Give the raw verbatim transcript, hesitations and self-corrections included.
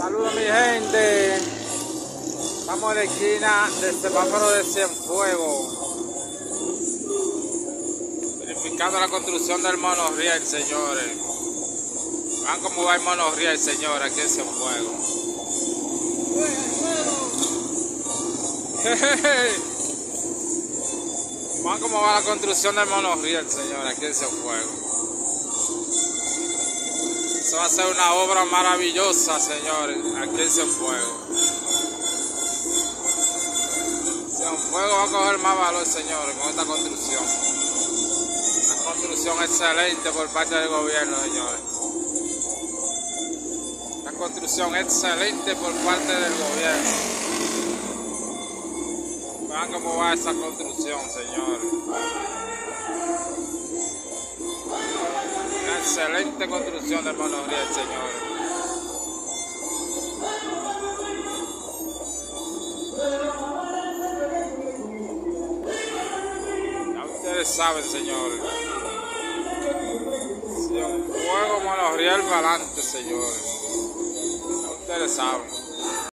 Saludos mi gente, estamos en la esquina del semáforo de Cienfuegos, verificando la construcción del monorriel, señores. Vean cómo va el monorriel, señores, aquí en Cienfuegos. Vean cómo va la construcción del monorriel, señores, aquí en Cienfuegos. Eso va a ser una obra maravillosa, señores, aquí en Cienfuegos. Cienfuegos va a coger más valor, señores, con esta construcción. Una construcción excelente por parte del gobierno, señores. Una construcción excelente por parte del gobierno. Vean cómo va esa construcción, señores. Una excelente construcción del monorriel, señores. Ya ustedes saben, señores. Cienfuegos, monorriel para adelante, señores. Ya ustedes saben.